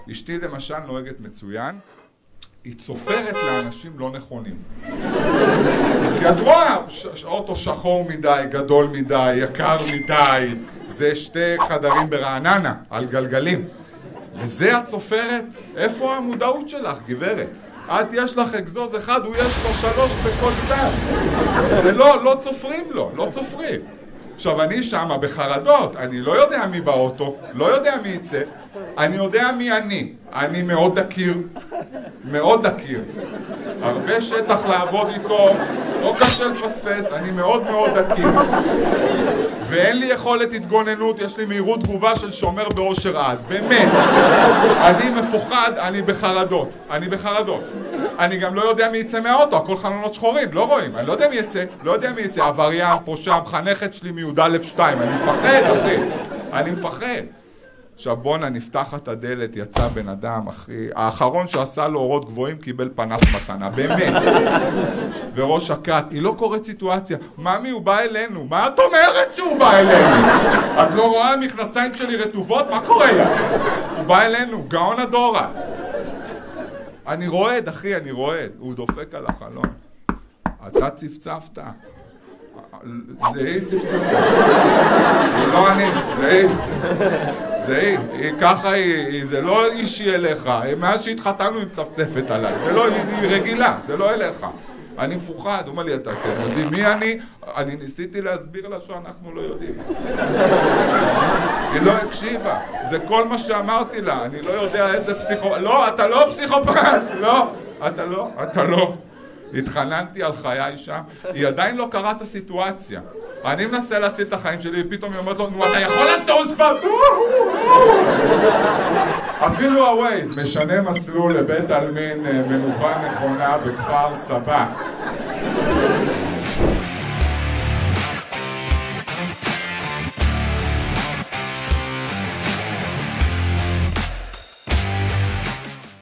אשתי למשל נוהגת מצוין, היא צופרת לאנשים לא נכונים. כי את רואה, אוטו שחור מדי, גדול מדי, יקר מדי, זה 2 חדרים ברעננה, על גלגלים. וזה את צופרת? איפה המודעות שלך, גברת? את יש לך אגזוז אחד, הוא יש לו 3 בכל צד. זה לא צופרים לו, לא צופרים. עכשיו אני שמה בחרדות, אני לא יודע מי באוטו, לא יודע מי יצא, אני יודע מי אני מאוד דקיר, מאוד דקיר, הרבה שטח לעבוד איתו, לא קשה לפספס, אני מאוד מאוד דקיר, ואין לי יכולת התגוננות, יש לי מהירות תגובה של שומר באושר עד, באמת, אני מפוחד, אני בחרדות, אני גם לא יודע מי יצא מהאוטו, הכל חלונות שחורים, לא רואים, אני לא יודע מי יצא, עבריין, פושע, מחנכת שלי מי"א2, אני מפחד, אחי, אני מפחד. עכשיו בואנה, נפתח את הדלת, יצא בן אדם, אחי, האחרון שעשה לו אורות גבוהים קיבל פנס מתנה, באמת. וראש הקט, היא לא קוראת סיטואציה, ממי הוא בא אלינו, מה את אומרת שהוא בא אלינו? את לא רואה המכנסיים שלי רטובות? מה קורה לה? הוא בא אלינו, גאון הדורה. אני רועד, אחי, אני רועד, הוא דופק על החלון. אתה צפצפת. זה היא צפצפת. זה לא אני, זה היא, ככה היא, זה לא אישי אליך, מאז שהתחתנו היא מצפצפת עליי, זה לא, היא רגילה, זה לא אליך. אני מפוחד, הוא אומר לי, אתם יודעים מי אני? אני ניסיתי להסביר לה שאנחנו לא יודעים. היא לא הקשיבה, זה כל מה שאמרתי לה, אני לא יודע איזה פסיכופת, לא, אתה לא פסיכופת, לא, אתה לא. התחננתי על חיי שם, היא עדיין לא קראה את הסיטואציה. אני מנסה להציל את החיים שלי, ופתאום היא אומרת לו, נו, אתה יכול לזוז כבר? אפילו הווייז משנה מסלול לבית עלמין מנוחה נכונה בכפר סבא.